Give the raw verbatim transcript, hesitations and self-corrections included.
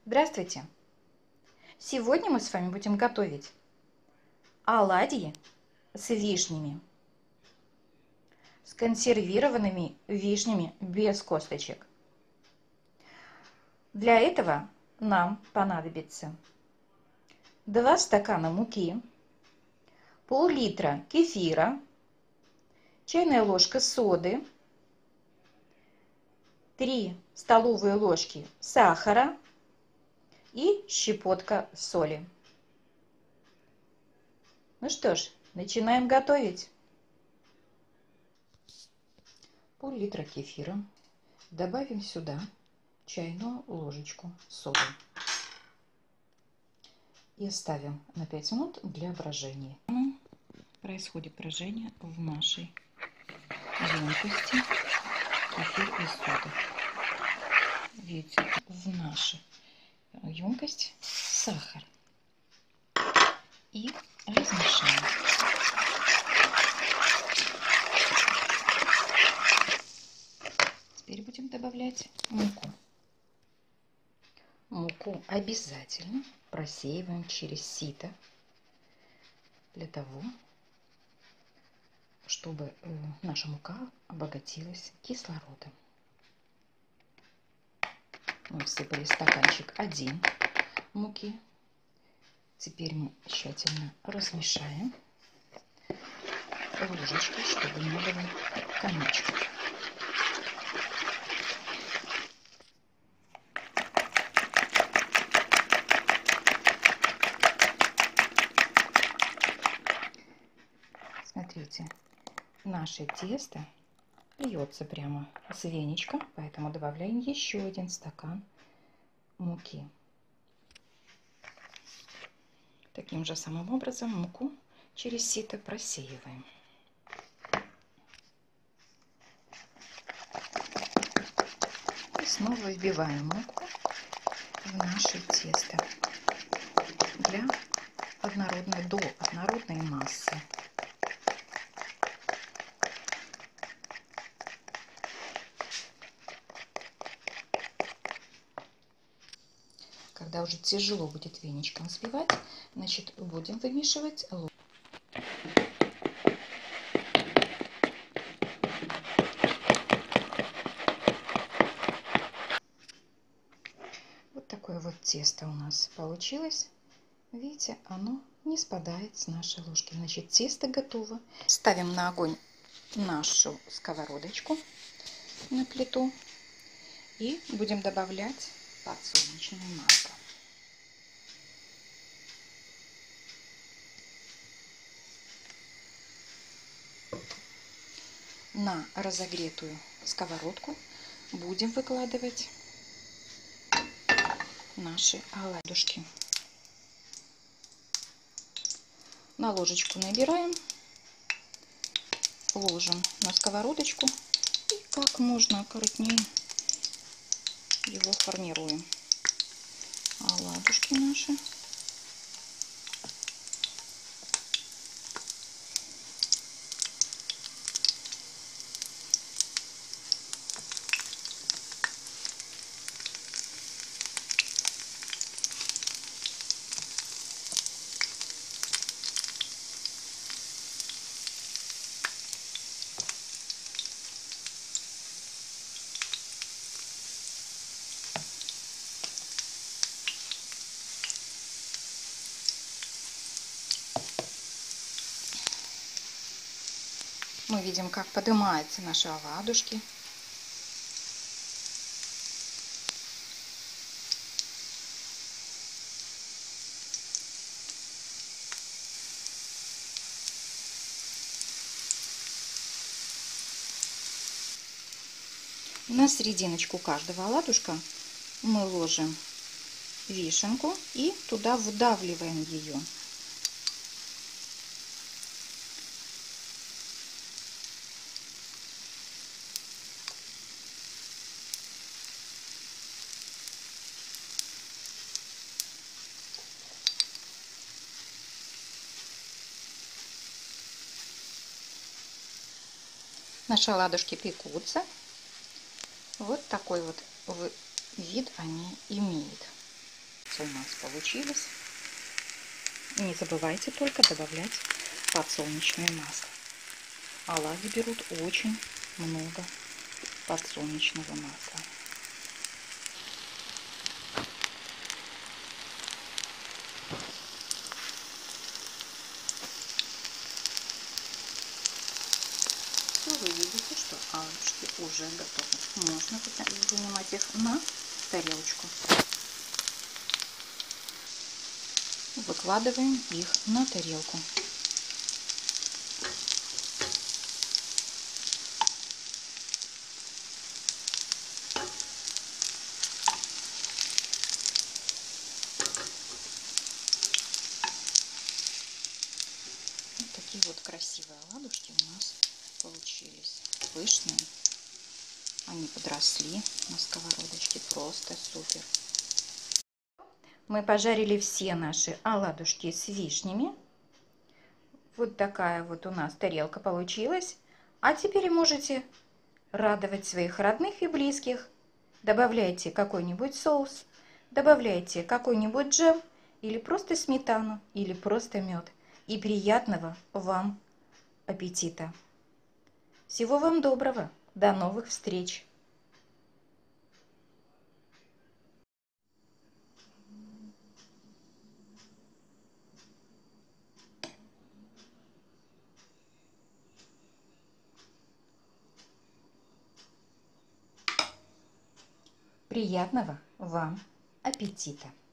Здравствуйте! Сегодня мы с вами будем готовить оладьи с вишнями, с консервированными вишнями без косточек. Для этого нам понадобится два стакана муки, пол-литра кефира, чайная ложка соды, три столовые ложки сахара и щепотка соли. Ну что ж, начинаем готовить. Пол-литра кефира. Добавим сюда чайную ложечку соды и оставим на пять минут для брожения. Происходит брожение в нашей емкости кефир и сода. Видите, в нашу емкость сахар и размешаем. Теперь будем добавлять муку. Муку обязательно просеиваем через сито для того, чтобы наша мука обогатилась кислородом. Мы всыпали стаканчик один муки. Теперь мы тщательно размешаем ложечкой, чтобы не было комочков. Смотрите, наше тесто льется прямо с веничка, поэтому добавляем еще один стакан муки. Таким же самым образом муку через сито просеиваем. И снова вбиваем муку в наше тесто для однородной, до однородной массы. Когда уже тяжело будет веничком взбивать, значит, будем вымешивать лук. Вот такое вот тесто у нас получилось. Видите, оно не спадает с нашей ложки. Значит, тесто готово. Ставим на огонь нашу сковородочку на плиту и будем добавлять подсолнечное масло. На разогретую сковородку будем выкладывать наши оладушки. На ложечку набираем, ложим на сковородочку и как можно аккуратнее его формируем. Оладушки наши. Мы видим, как поднимаются наши оладушки. На серединочку каждого оладушка мы ложим вишенку и туда вдавливаем ее. Наши оладушки пекутся. Вот такой вот вид они имеют. кажется, у нас получилось. Не забывайте только добавлять подсолнечное масло. Оладьи берут очень много подсолнечного масла. Все, вы видите, что оладушки уже готовы. Можно вынимать их на тарелочку. Выкладываем их на тарелку. Вот такие вот красивые оладушки у нас получились. Пышные. Они подросли на сковородочке. Просто супер. Мы пожарили все наши оладушки с вишнями. Вот такая вот у нас тарелка получилась. А теперь можете радовать своих родных и близких. Добавляйте какой-нибудь соус, добавляйте какой-нибудь джем, или просто сметану, или просто мед. И приятного вам аппетита! Всего вам доброго! До новых встреч! Приятного вам аппетита!